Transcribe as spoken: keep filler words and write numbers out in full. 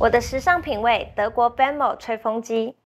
我的时尚品味，德国 Bemmo 吹风机。